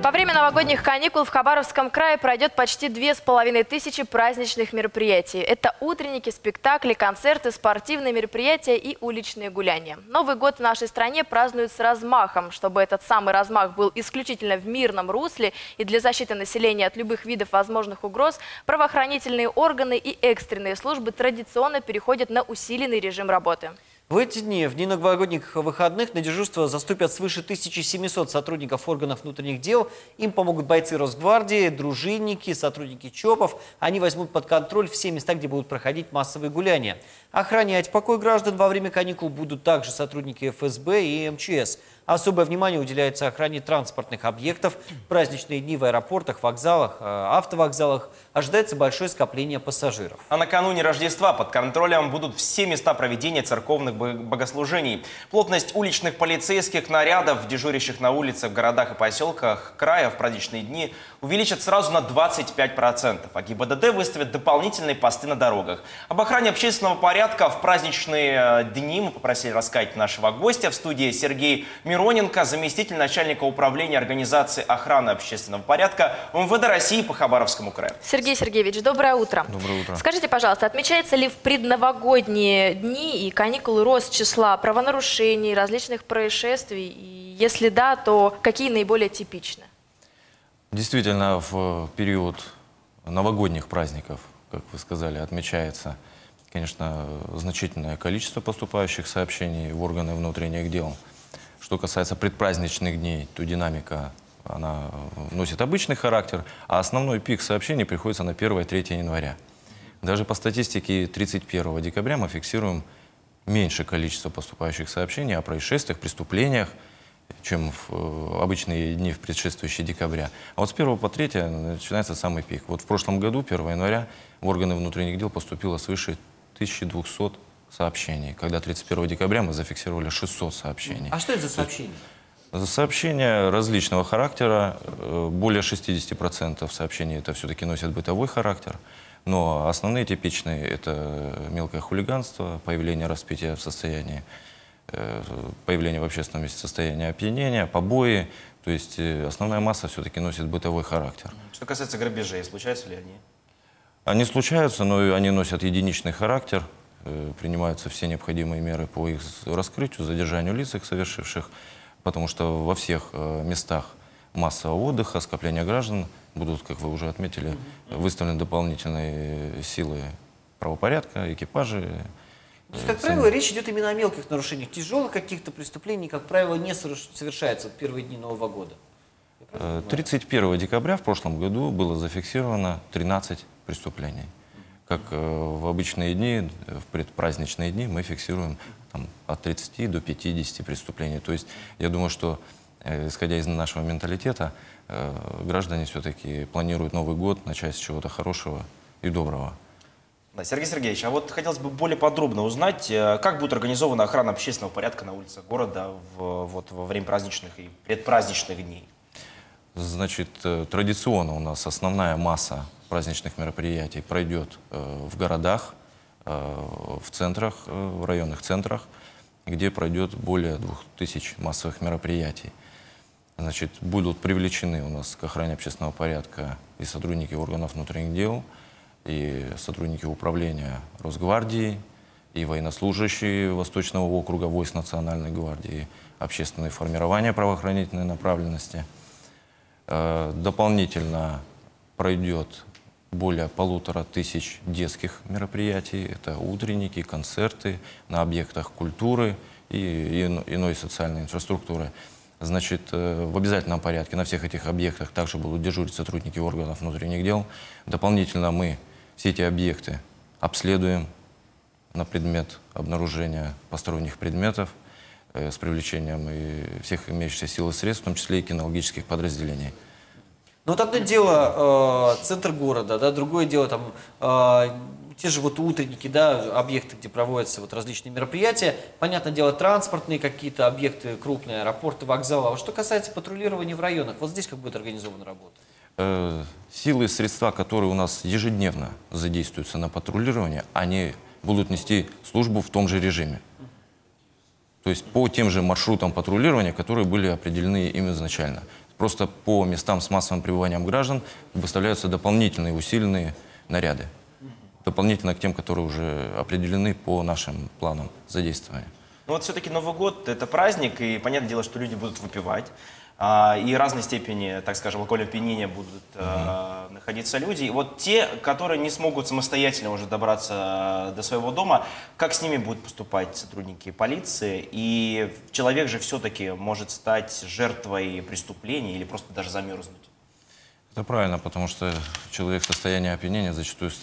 Во время новогодних каникул в Хабаровском крае пройдет почти 2500 праздничных мероприятий. Это утренники, спектакли, концерты, спортивные мероприятия и уличные гуляния. Новый год в нашей стране празднуют с размахом. Чтобы этот самый размах был исключительно в мирном русле и для защиты населения от любых видов возможных угроз, правоохранительные органы и экстренные службы традиционно переходят на усиленный режим работы. В эти дни, в дни новогодних выходных, на дежурство заступят свыше 1700 сотрудников органов внутренних дел. Им помогут бойцы Росгвардии, дружинники, сотрудники ЧОПов. Они возьмут под контроль все места, где будут проходить массовые гуляния. Охранять покой граждан во время каникул будут также сотрудники ФСБ и МЧС. Особое внимание уделяется охране транспортных объектов. В праздничные дни в аэропортах, вокзалах, автовокзалах ожидается большое скопление пассажиров. А накануне Рождества под контролем будут все места проведения церковных богослужений. Плотность уличных полицейских нарядов, дежурящих на улицах, городах и поселках края в праздничные дни увеличат сразу на 25%. А ГИБДД выставят дополнительные посты на дорогах. Об охране общественного порядка в праздничные дни мы попросили рассказать нашего гостя. В студии Сергей Мироненко, заместитель начальника управления организации охраны общественного порядка МВД России по Хабаровскому краю. Сергей Сергеевич, доброе утро. Доброе утро. Скажите, пожалуйста, отмечается ли в предновогодние дни и каникулы рост числа правонарушений, различных происшествий? И если да, то какие наиболее типичны? Действительно, в период новогодних праздников, как вы сказали, отмечается, конечно, значительное количество поступающих сообщений в органы внутренних дел. Что касается предпраздничных дней, то динамика, она носит обычный характер, а основной пик сообщений приходится на 1-3 января. Даже по статистике 31 декабря мы фиксируем меньшее количество поступающих сообщений о происшествиях, преступлениях, чем в обычные дни в предшествующие декабря. А вот с 1 по 3 начинается самый пик. Вот в прошлом году, 1 января, в органы внутренних дел поступило свыше 1200 сообщений, когда 31 декабря мы зафиксировали 600 сообщений. А что это за сообщения? Сообщения различного характера, более 60% сообщений это все-таки носят бытовой характер, но основные типичные это мелкое хулиганство, появление распития в состоянии, появление в общественном месте состояния опьянения, побои, то есть основная масса все-таки носит бытовой характер. Что касается грабежей, случаются ли они? Они случаются, но они носят единичный характер, принимаются все необходимые меры по их раскрытию, задержанию лиц, их совершивших, потому что во всех местах массового отдыха, скопления граждан будут, как вы уже отметили, выставлены дополнительные силы правопорядка, экипажи. То есть, как правило, речь идет именно о мелких нарушениях. Тяжелых каких-то преступлений, как правило, не совершается в первые дни Нового года. 31 декабря в прошлом году было зафиксировано 13 преступлений. Как в обычные дни, в предпраздничные дни мы фиксируем там, от 30 до 50 преступлений. То есть я думаю, что, исходя из нашего менталитета, граждане все-таки планируют Новый год начать с чего-то хорошего и доброго. Да, Сергей Сергеевич, а вот хотелось бы более подробно узнать, как будет организована охрана общественного порядка на улицах города во время праздничных и предпраздничных дней? Значит, традиционно у нас основная масса праздничных мероприятий пройдет в городах, в центрах, в районных центрах, где пройдет более 2000 массовых мероприятий. Значит, будут привлечены у нас к охране общественного порядка и сотрудники органов внутренних дел, и сотрудники управления Росгвардии, и военнослужащие Восточного округа войск Национальной гвардии, общественные формирования правоохранительной направленности. Дополнительно пройдет более 1500 детских мероприятий. Это утренники, концерты на объектах культуры и иной социальной инфраструктуры. Значит, в обязательном порядке на всех этих объектах также будут дежурить сотрудники органов внутренних дел. Дополнительно мы все эти объекты обследуем на предмет обнаружения посторонних предметов с привлечением и всех имеющихся сил и средств, в том числе и кинологических подразделений. Ну, вот одно дело центр города, да, другое дело там те же вот утренники, да, объекты, где проводятся вот различные мероприятия. Понятное дело, транспортные какие-то объекты крупные, аэропорты, вокзалы. А вот что касается патрулирования в районах, вот здесь как будет организована работа? Силы и средства, которые у нас ежедневно задействуются на патрулирование, они будут нести службу в том же режиме. То есть по тем же маршрутам патрулирования, которые были определены им изначально. Просто по местам с массовым пребыванием граждан выставляются дополнительные усиленные наряды. Дополнительно к тем, которые уже определены по нашим планам задействования. Ну вот все-таки Новый год – это праздник, и понятное дело, что люди будут выпивать. И разной степени, так скажем, алкогольного опьянения будут находиться люди. И вот те, которые не смогут самостоятельно уже добраться до своего дома, как с ними будут поступать сотрудники полиции? И человек же все-таки может стать жертвой преступления или просто даже замерзнуть. Это правильно, потому что человек в состоянии опьянения зачастую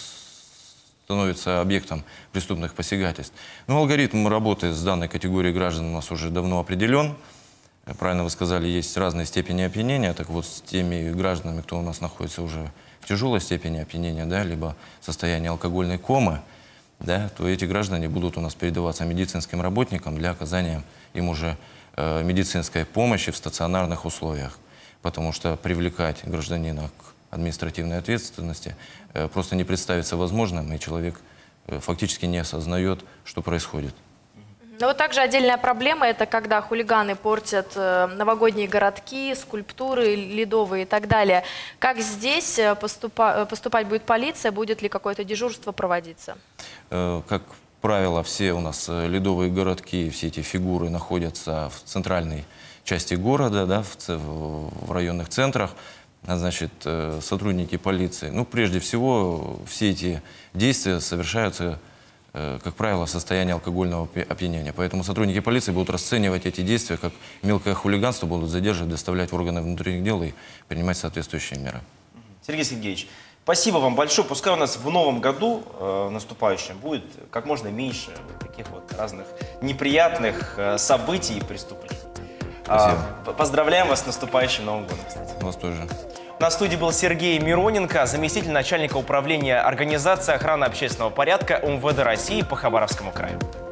становится объектом преступных посягательств. Но алгоритм работы с данной категорией граждан у нас уже давно определен. Правильно вы сказали, есть разные степени опьянения. Так вот, с теми гражданами, кто у нас находится уже в тяжелой степени опьянения, да, либо в состоянии алкогольной комы, да, то эти граждане будут у нас передаваться медицинским работникам для оказания им уже медицинской помощи в стационарных условиях. Потому что привлекать гражданина к административной ответственности просто не представится возможным, и человек фактически не осознает, что происходит. Но вот также отдельная проблема – это когда хулиганы портят новогодние городки, скульптуры ледовые и так далее. Как здесь поступать будет полиция? Будет ли какое-то дежурство проводиться? Как правило, все у нас ледовые городки, все эти фигуры находятся в центральной части города, да, в районных центрах. Значит, сотрудники полиции, ну, прежде всего, все эти действия совершаются, как правило, в состоянии алкогольного опьянения. Поэтому сотрудники полиции будут расценивать эти действия как мелкое хулиганство, будут задерживать, доставлять в органы внутренних дел и принимать соответствующие меры. Сергей Сергеевич, спасибо вам большое. Пускай у нас в новом году наступающем будет как можно меньше вот таких вот разных неприятных событий и преступлений. Поздравляем вас с наступающим Новым годом, кстати. Вас тоже. На студии был Сергей Мироненко, заместитель начальника управления организации охраны общественного порядка МВД России по Хабаровскому краю.